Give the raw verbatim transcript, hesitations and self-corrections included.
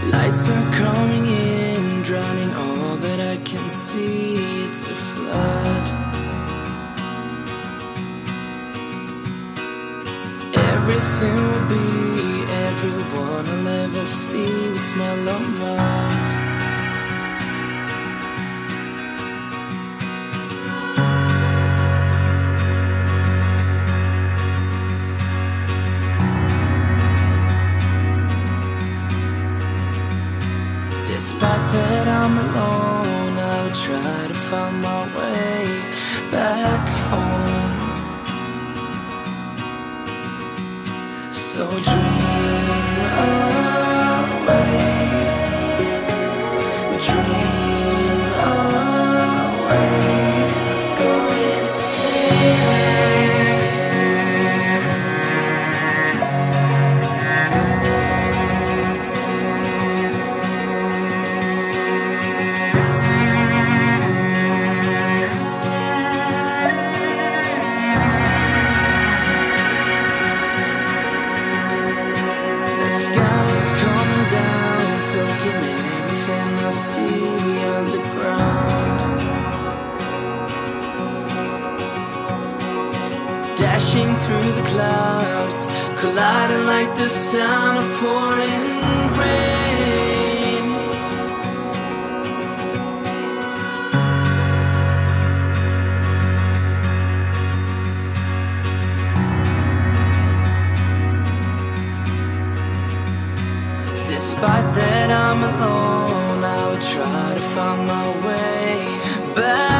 Lights are coming in, drowning all that I can see. It's a flood. Everything will be, everyone I'll ever see will smell of mud. Despite that I'm alone, I would try to find my way back home. So dream away, dream away, go insane. Soaking everything I see on the ground, dashing through the clouds, colliding like the sound of pouring rain. Despite that I'm alone, I would try to find my way back.